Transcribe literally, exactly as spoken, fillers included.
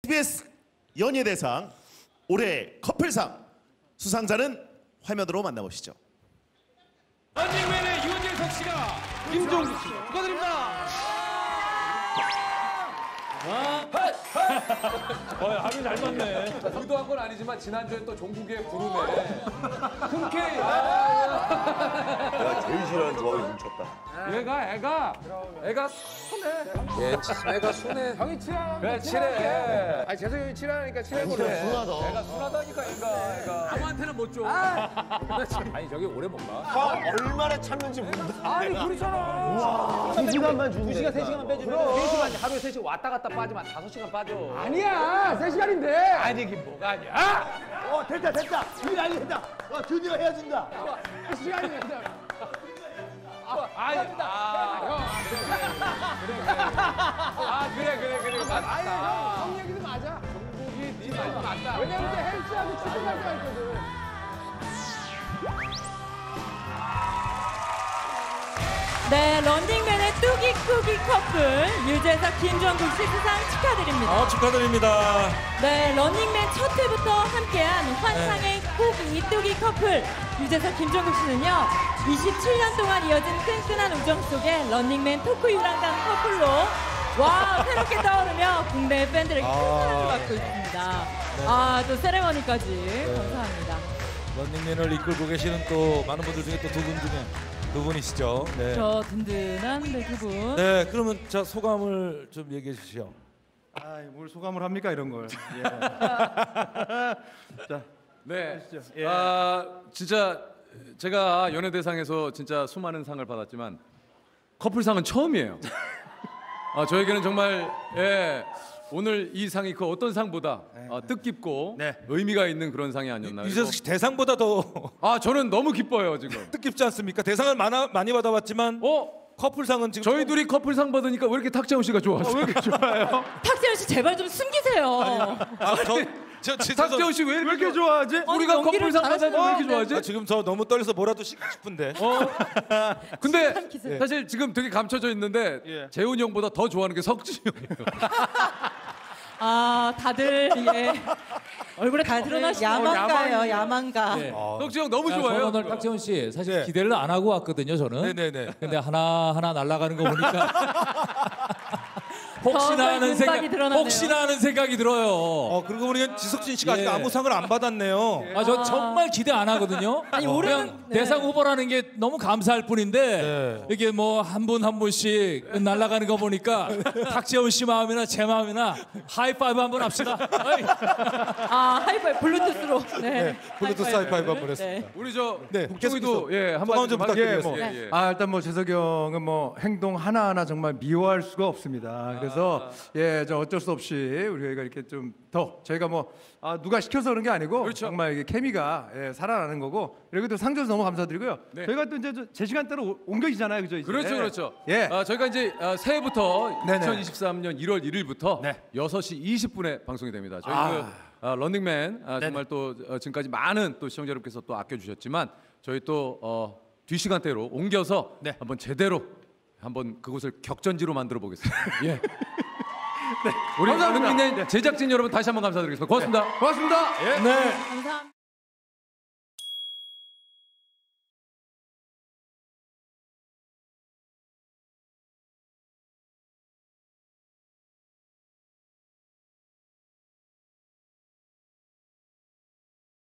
티비에스 연예대상 올해 커플상 수상자는 화면으로 만나보시죠. 런닝맨의 유재석 씨가 김종국 씨 축하드립니다. 어, 합이 잘 맞네. 의도한 건 아니지만 지난주에 또 종국의 부름에 흔쾌히 내가 제일 싫어하는 조합이 뭉쳤다. 얘가 애가 애가 순해. 얘 애가 순해. 형이 친하니까 그래 친해. 아니 재석이 형이 친하니까 친해 보래. 순하다. 애가 순하다니까 애가 애가 아무한테는 못 줘. 아니 저기 오래 못 가. 형 얼마나 참는지 모른다. 아니 그렇잖아. 두 시간만 주면 두 시간, 세 시간 빼주면 세 시간 하루에 세 시간 왔다 갔다 빠지면 다섯 시간 빠져. 아니야! 세 시간인데! 아니긴 뭐가 아니야. 어, 됐다, 됐다! 일 아니 됐다! 와, 드디어 헤어진다! 세 시간이 됐다! 아니, 아, 형, 그래, 그래, 그래. 아, 그래, 그래, 그래. 맞다. 아니, 형, 형 얘기도 맞아! 종국이 네 말도 맞다. 왜냐면 이제 헬스하고 축구할 때가 있거든. 네, 런닝맨의 뚜기꾸기 커플 유재석, 김종국 씨 수상 축하드립니다. 아, 축하드립니다. 네, 런닝맨 첫 회부터 함께한 환상의 꼭 이뚜기 커플 유재석, 김종국 씨는요 이십칠 년 동안 이어진 끈끈한 우정 속에 런닝맨 토크 유랑강 커플로 와 새롭게 떠오르며 국내 팬들에게 큰 사랑을 받고 있습니다. 아, 또 세레머니까지 감사합니다. 런닝맨을 이끌고 계시는 또 많은 분들 중에 또 두 분 중에 두 분이시죠. 네. 저 든든한 네, 두 분. 네, 그러면 자 소감을 좀 얘기해 주시죠. 아, 뭘 소감을 합니까 이런 걸. 예. 자, 네. 예. 아, 진짜 제가 연예대상에서 진짜 수많은 상을 받았지만 커플상은 처음이에요. 아, 저에게는 정말 예. 오늘 이 상이 그 어떤 상보다 어, 뜻깊고 네. 의미가 있는 그런 상이 아니었나. 유재석 씨 대상보다 더 아, 저는 너무 기뻐요 지금. 뜻깊지 않습니까? 대상을 많아, 많이 받아봤지만 어? 커플상은 지금 저희 둘이 커플상 받으니까 왜 이렇게 탁재훈 씨가 좋았어요? 왜 이렇게 좋아요? 탁재훈 씨 제발 좀 숨기세요. 아, 저, 저, 저, 탁재훈 씨 왜 이렇게, 왜 이렇게 좋아하지? 아니, 우리가 연기를 커플상 받았는데 왜 이렇게 잘하시는데. 좋아하지? 아, 지금 저 너무 떨려서 뭐라도 시키고 싶은데. 어? 근데 기세. 사실 지금 되게 감춰져 있는데 예. 재훈이 형보다 더 좋아하는 게 석진이 형이에요. 아, 다들 예. 얼굴에 다 드러나시네요. 야망가요, 야망가. 네. 석진이 형 너무 아, 좋아해요. 저는 오늘 탁재훈 씨 사실 네. 기대를 안 하고 왔거든요. 저는. 네네네. 근데 하나 하나 날아가는 거 보니까 더 혹시나 하는 눈박이 생각 드러나네요. 혹시나 하는 생각이 들어요. 어, 그리고 보니까 지석진 씨가 아직 예. 아무 상을 안 받았네요. 아, 저 정말 기대 안 하거든요. 아니, 어, 올해는- 그냥 네. 대상 후보라는 게 너무 감사할 뿐인데 네. 이게 뭐 한 분 한 분씩 날아가는 거 보니까 탁재훈 씨 마음이나 제 마음이나 하이파이브 한번 합시다. 어이. 아, 하이파이브 블루투스로. 네. 네, 블루투스 하이파이브 한번 네. 했습니다. 우리 저 네, 국종이도 계속해서 예, 한 소감 마디 좀 좀 부탁드리겠습니다. 예, 예. 아, 일단 뭐 재석이 형은 뭐 행동 하나하나 정말 미워할 수가 없습니다. 그래서 예, 저 어쩔 수 없이 우리가 이렇게 좀 더 저희가 뭐 아, 누가 시켜서 그런 게 아니고 그렇죠. 정말 이게 케미가 예, 살아나는 거고 그리고 또 상주에서 너무 감사드리고요. 네. 저희가 또 이제 제 시간대로 오- 옮겨지잖아요, 그죠? 이제. 그렇죠, 그렇죠. 예. 아, 저희가 이제 아, 새해부터 네네. 이천이십삼 년 일월 일일부터 네. 여섯 시 이십 분에 방송이 됩니다. 저희 아. 그 아, 런닝맨 아, 네네. 정말 또 어, 지금까지 많은 또 시청자 여러분께서 또 아껴주셨지만 저희 또 어, 뒤 시간대로 옮겨서 네. 한번 제대로 한번 그곳을 격전지로 만들어 보겠습니다. 예. 우리 감사합니다. 런닝맨 제작진 여러분 다시 한번 감사드리겠습니다. 고맙습니다. 고맙습니다. 예. 네. 감사합니다.